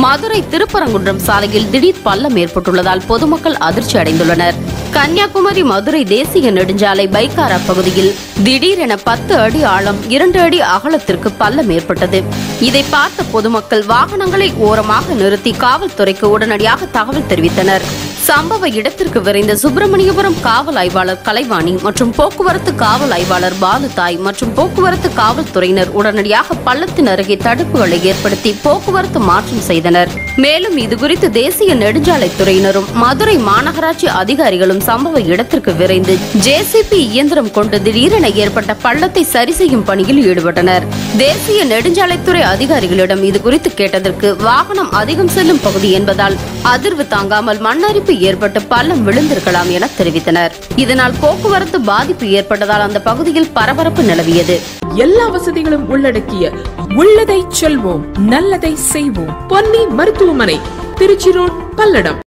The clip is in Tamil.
மதுரை திருப்பரங்குன்றம் சாலையில் திடீர் பள்ளம் ஏற்பட்டுள்ளதால் பொதுமக்கள் அதிர்ச்சி அடைந்துள்ளனர். கன்னியாகுமரி மதுரை தேசிய நெடுஞ்சாலை பைக்காரா பகுதியில் திடீரென 10 அடி ஆழம் 2 அடி அகலத்திற்கு பள்ளம் ஏற்பட்டது. இதை பார்த்த பொதுமக்கள் வாகனங்களை ஓரமாக நிறுத்தி காவல்துறைக்கு உடனடியாக தகவல் தெரிவித்தனர். சம்பவ இடத்திற்கு விரைந்த சுப்பிரமணியபுரம் காவல் ஆய்வாளர் கலைவாணி மற்றும் போக்குவரத்து காவல் ஆய்வாளர் பாலுதாய் மற்றும் போக்குவரத்து காவல்துறையினர் உடனடியாக பள்ளத்தின் அருகே தடுப்புகளை ஏற்படுத்தி போக்குவரத்து மாற்றம் செய்தனர். மேலும் இதுகுறித்து தேசிய நெடுஞ்சாலைத்துறையினரும் மதுரை மாநகராட்சி அதிகாரிகளும் சம்பவ இடத்திற்கு விரைந்து ஜேசிபி இயந்திரம் கொண்டு திடீரென ஏற்பட்ட பள்ளத்தை சரி செய்யும் பணியில் ஈடுபட்டனர். தேசிய நெடுஞ்சாலைத்துறை அதிகாரிகளிடம் இதுகுறித்து கேட்டதற்கு வாகனம் அதிகம் செல்லும் பகுதி என்பதால் அதிர்வு தாங்காமல் மண்ணரிப்பு ஏற்பட்டு பள்ளம் விழுந்திருக்கலாம் என தெரிவித்தனர். இதனால் போக்குவரத்து பாதிப்பு ஏற்பட்டதால் அந்த பகுதியில் பரபரப்பு நிலவியது. எல்லா வசதிகளும் உள்ளடக்கிய உள்ளதை செல்வோம் நல்லதை செய்வோம் பொன்னி மருத்துவமனை, திருச்சி ரோட், பல்லடம்.